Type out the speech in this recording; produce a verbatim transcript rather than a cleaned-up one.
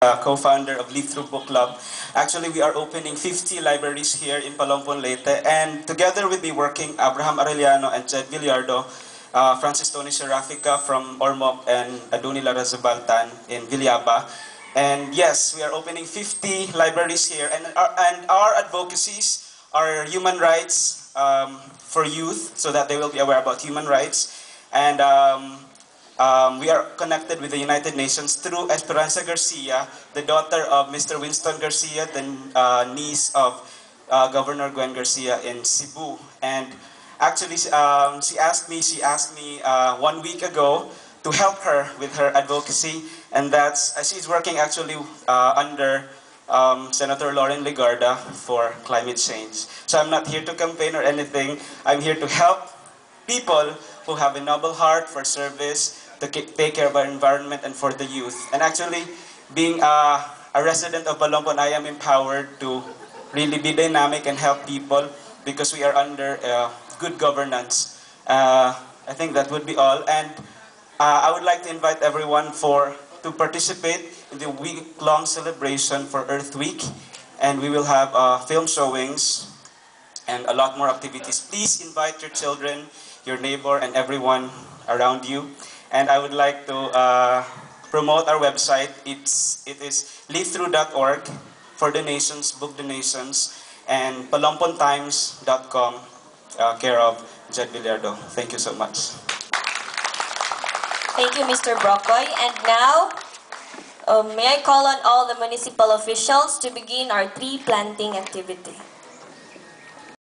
uh, co-founder of Live Through Book Club. Actually, we are opening fifty libraries here in Palompon, Leyte, and together with me working Abraham Arellano and Jed Villardo, uh, Francis Tony Serafica from Ormoc, and Adoni Larazabaltan in Villaba. And yes, we are opening fifty libraries here, and our, and our advocacies are human rights um, for youth, so that they will be aware about human rights. And um, um, we are connected with the United Nations through Esperanza Garcia, the daughter of Mister Winston Garcia, the uh, niece of uh, Governor Gwen Garcia in Cebu. And actually, um, she asked me, she asked me uh, one week ago to help her with her advocacy, and that's, uh, she's working actually uh, under um, Senator Lauren Legarda for climate change. So I'm not here to campaign or anything. I'm here to help people who have a noble heart for service, to take care of our environment and for the youth. And actually, being a, a resident of Palompon, I am empowered to really be dynamic and help people because we are under uh, good governance. Uh, I think that would be all. And uh, I would like to invite everyone for to participate in the week-long celebration for Earth Week. And we will have uh, film showings and a lot more activities. Please invite your children, your neighbor, and everyone around you. And I would like to uh, promote our website. It's, it is live through dot org for donations, book donations, and palompontimes dot com, uh, care of Jed Villardo. Thank you so much. Thank you, Mister Brocoy. And now, um, may I call on all the municipal officials to begin our tree planting activity.